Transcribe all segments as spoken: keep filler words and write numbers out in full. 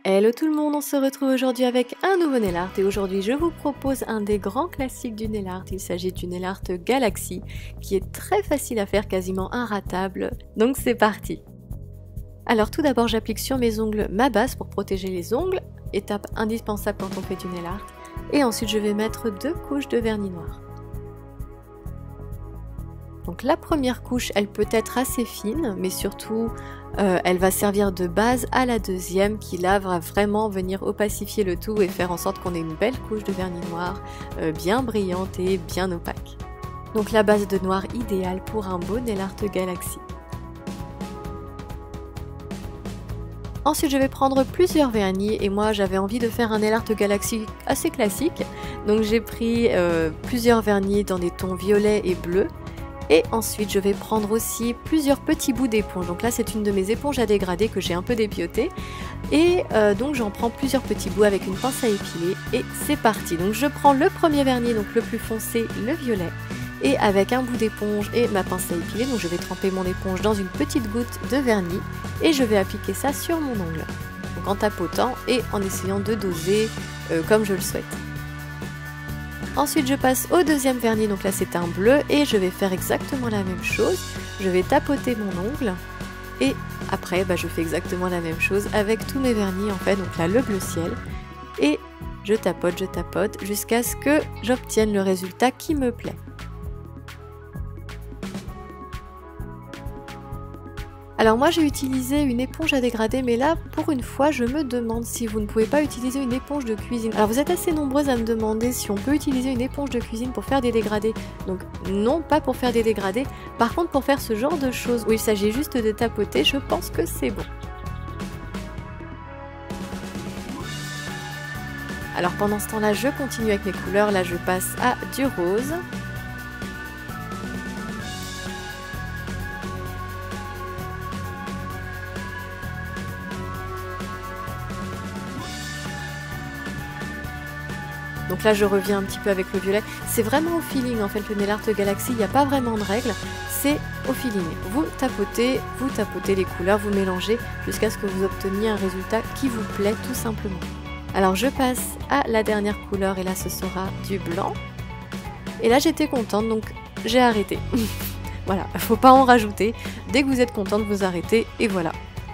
Hello tout le monde, on se retrouve aujourd'hui avec un nouveau nail art et aujourd'hui je vous propose un des grands classiques du nail art. Il s'agit du nail art Galaxy qui est très facile à faire, quasiment inratable, donc c'est parti. Alors tout d'abord j'applique sur mes ongles ma base pour protéger les ongles, étape indispensable quand on fait du nail art, et ensuite je vais mettre deux couches de vernis noir. Donc la première couche, elle peut être assez fine, mais surtout euh, elle va servir de base à la deuxième qui là va vraiment venir opacifier le tout et faire en sorte qu'on ait une belle couche de vernis noir euh, bien brillante et bien opaque. Donc la base de noir idéale pour un beau nail art Galaxy. Ensuite je vais prendre plusieurs vernis et moi j'avais envie de faire un nail art Galaxy assez classique. Donc j'ai pris euh, plusieurs vernis dans des tons violets et bleus. Et ensuite je vais prendre aussi plusieurs petits bouts d'éponge. Donc là c'est une de mes éponges à dégrader que j'ai un peu dépiotée. Et euh, donc j'en prends plusieurs petits bouts avec une pince à épiler. Et c'est parti. Donc je prends le premier vernis, donc le plus foncé, le violet. Et avec un bout d'éponge et ma pince à épiler, donc je vais tremper mon éponge dans une petite goutte de vernis. Et je vais appliquer ça sur mon ongle. Donc en tapotant et en essayant de doser euh, comme je le souhaite. Ensuite je passe au deuxième vernis, donc là c'est un bleu et je vais faire exactement la même chose. Je vais tapoter mon ongle et après bah, je fais exactement la même chose avec tous mes vernis en fait, donc là le bleu ciel. Et je tapote, je tapote jusqu'à ce que j'obtienne le résultat qui me plaît. Alors moi j'ai utilisé une éponge à dégrader, mais là pour une fois je me demande si vous ne pouvez pas utiliser une éponge de cuisine. Alors vous êtes assez nombreuses à me demander si on peut utiliser une éponge de cuisine pour faire des dégradés. Donc non, pas pour faire des dégradés, par contre pour faire ce genre de choses où il s'agit juste de tapoter, je pense que c'est bon. Alors pendant ce temps-là je continue avec mes couleurs, là je passe à du rose. Donc là je reviens un petit peu avec le violet, c'est vraiment au feeling en fait le nail art Galaxy, il n'y a pas vraiment de règles, c'est au feeling. Vous tapotez, vous tapotez les couleurs, vous mélangez jusqu'à ce que vous obteniez un résultat qui vous plaît tout simplement. Alors je passe à la dernière couleur et là ce sera du blanc. Et là j'étais contente donc j'ai arrêté. Voilà, faut pas en rajouter, dès que vous êtes contente vous arrêtez et voilà.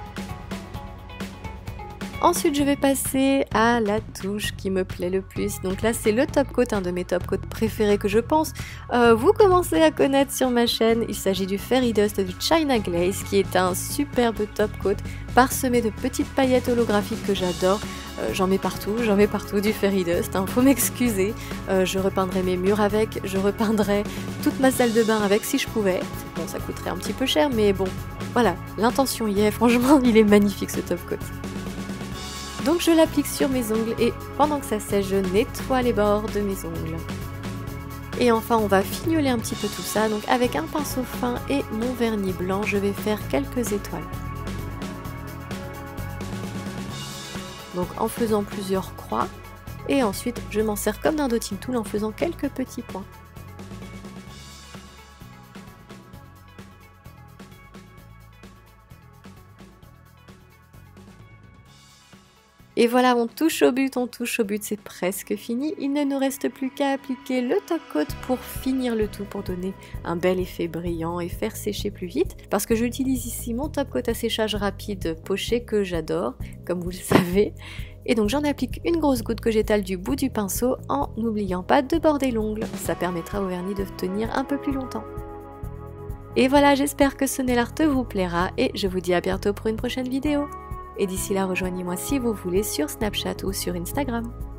Ensuite je vais passer à la touche qui me plaît le plus, donc là c'est le top coat, un de mes top coats préférés que je pense euh, vous commencez à connaître sur ma chaîne. Il s'agit du Fairy Dust du China Glaze qui est un superbe top coat parsemé de petites paillettes holographiques que j'adore. Euh, j'en mets partout, j'en mets partout du Fairy Dust, hein, faut m'excuser, euh, je repeindrai mes murs avec, je repeindrai toute ma salle de bain avec si je pouvais. Bon ça coûterait un petit peu cher mais bon, voilà, l'intention y est, franchement il est magnifique ce top coat. Donc je l'applique sur mes ongles et pendant que ça sèche, je nettoie les bords de mes ongles. Et enfin on va fignoler un petit peu tout ça, donc avec un pinceau fin et mon vernis blanc, je vais faire quelques étoiles. Donc en faisant plusieurs croix, et ensuite je m'en sers comme d'un dotting tool en faisant quelques petits points. Et voilà, on touche au but, on touche au but, c'est presque fini. Il ne nous reste plus qu'à appliquer le top coat pour finir le tout, pour donner un bel effet brillant et faire sécher plus vite. Parce que j'utilise ici mon top coat à séchage rapide poché que j'adore, comme vous le savez. Et donc j'en applique une grosse goutte que j'étale du bout du pinceau en n'oubliant pas de border l'ongle. Ça permettra au vernis de tenir un peu plus longtemps. Et voilà, j'espère que ce nail art vous plaira et je vous dis à bientôt pour une prochaine vidéo. Et d'ici là, rejoignez-moi si vous voulez sur Snapchat ou sur Instagram.